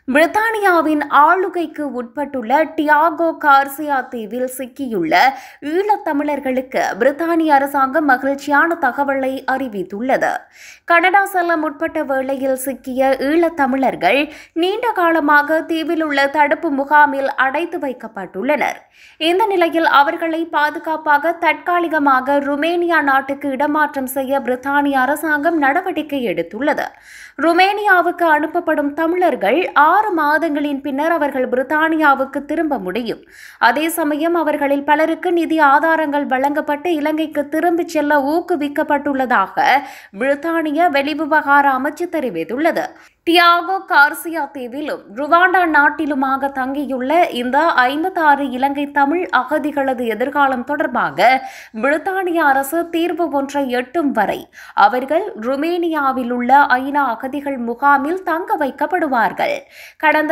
பிரித்தானியாவின் ஆளுகைக்கு உட்பட்டுள்ள Diego Garcia தீவில் சிக்கியுள்ள ஈழத்தமிழர்களுக்கு பிரித்தானிய அரசாங்கம் மகிழ்ச்சியான தகவலை அறிவித்துள்ளது. கனடா செல்ல முற்பட்ட வேளையில் சிக்கிய ஈழத்தமிழர்கள் நீண்ட காலமாக தீவில் உள்ள தடுப்பு முகாமில் அடைத்து வைக்கப்பட்டுள்ளனர். இந்த நிலையில் அவர்களை பாதுகாப்பாக தற்காலிகமாக ருமேனியா நாட்டுக்கு இடமாற்றம் செய்ய பிரித்தானிய அரசாங்கம் நடவடிக்கை எடுத்துள்ளது. ருமேனியாவுக்கு அனுப்பப்படும் தமிழர்கள் 6 மாதங்களின் பின்னர் அவர்கள் பிரித்தானியாவுக்கு திரும்ப முடியும். அதே சமயம் அவர்களில் பலருக்கு நிதி ஆதாரங்கள் வழங்கப்பட்டு இலங்கைக்கு திரும்பிச் செல்ல ஊக்குவிக்கப்பட்டுள்ளதாக பிரித்தானிய வெளிவிவகார அமைச்சு தெரிவித்துள்ளது. டியாகோ கார்சியா தீவிலும் ருவாண்டா நாட்டிலுமாக தங்கியுள்ள இந்த 56 இலங்கை தமிழ் அகதிகளது எதிர்காலம் தொடர்பாக பிரித்தானிய அரசு தீர்வு ஒன்றை எட்டும் வரை அவர்கள் ருமேனியாவில் உள்ள ஐநா அகதிகள் முகாமில் தங்க வைக்கப்படுவார்கள். கடந்த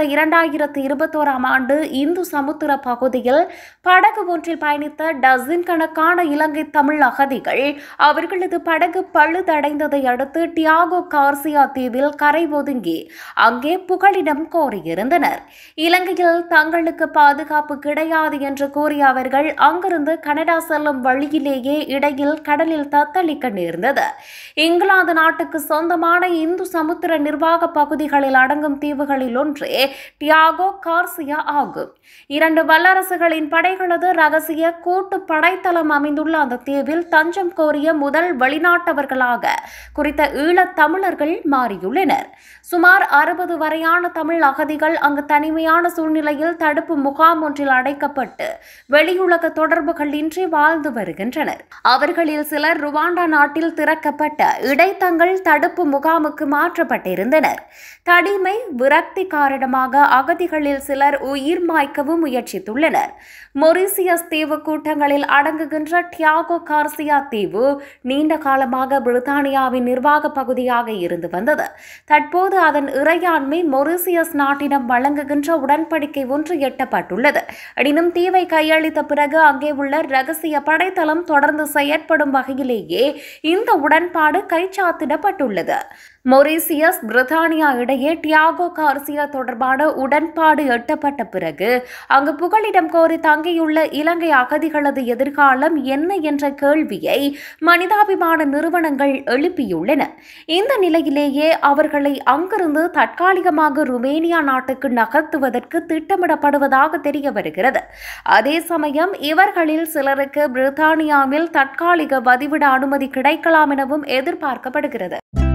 2021ஆம் ஆண்டு இந்து சமுத்திர பகுதியில் படகு ஒன்றில் பயணித்த டசின் கணக்கான இலங்கை தமிழ் அகதிகள் அவர்களது படகு பழுதடைந்ததை அடுத்து டியாகோ கார்சியா தீவில் கரை ஒதுங்கி அங்கே புகலிடம் கோரியிருந்தனர். இலங்கையில் தங்களுக்கு பாதுகாப்பு கிடையாது என்று கூறிய அவர்கள் அங்கிருந்து கனடா செல்லும் வழியிலேயே இடையில் கடலில் தத்தளிக்க நேர்ந்தது. இங்கிலாந்து நாட்டுக்கு சொந்தமான இந்து சமுத்திர நிர்வாக பகுதிகளில் அடங்கும் தீவுகளில் ஒன்றே டியாகோ கார்சியா ஆகும். 2 வல்லரசுகளின் படைகளது ரகசிய கூட்டு படைத்தளம் அமைந்துள்ள அந்த தீவில் தஞ்சம் கோரிய முதல் வெளிநாட்டவர்களாக குறித்த ஈழத் தமிழர்கள் மாறியுள்ளனர். சுமார் 60 வரையான தமிழ் அகதிகள் அங்கு தனிமையான சூழ்நிலையில் தடுப்பு முகாம் ஒன்றில் அடைக்கப்பட்டு வெளியுலக தொடர்புகள் இன்றி வாழ்ந்து வருகின்றனர். அவர்களில் சிலர் ருவாண்டா நாட்டில் திறக்கப்பட்ட இடைத்தங்கள் தடுப்பு முகாமுக்கு மாற்றப்பட்டிருந்தனர். தனிமை விரக்தி காரணமாக அகதிகளில் சிலர் உயிர் மாய்க்கவும் முயற்சித்துள்ளனர். மொரீசியஸ் தீவு கூட்டங்களில் அடங்குகின்ற டியாகோ கார்சியா தீவு நீண்ட காலமாக பிரித்தானியாவின் நிர்வாக பகுதியாக இருந்து வந்தது. தற்போது அதன் இறையாண்மை மொரீசியஸ் நாட்டிடம் வழங்குகின்ற உடன்படிக்கை ஒன்று எட்டப்பட்டுள்ளது. எனினும் தீவை கையளித்த பிறகு அங்கே உள்ள ரகசிய படைத்தளம் தொடர்ந்து செயற்படும் வகையிலேயே இந்த உடன்பாடு கைச்சாத்திடப்பட்டுள்ளது. மொரீசியஸ் பிரித்தானியா இடையே டியாகோ கார்சியா தொடர்பான உடன்பாடு எட்டப்பட்ட பிறகு அங்கு புகலிடம் கோரி தங்கியுள்ள இலங்கை அகதிகளது எதிர்காலம் என்ன என்ற கேள்வியை மனிதாபிமான நிறுவனங்கள் எழுப்பியுள்ளன. இந்த நிலையிலேயே அவர்களை அங்கிருந்து தற்காலிகமாக ருமேனியா நாட்டுக்கு நகர்த்துவதற்கு திட்டமிடப்படுவதாக தெரிய வருகிறது. அதே சமயம் இவர்களில் சிலருக்கு பிரித்தானியாவில் தற்காலிக வதிவிட அனுமதி கிடைக்கலாம் எனவும் எதிர்பார்க்கப்படுகிறது.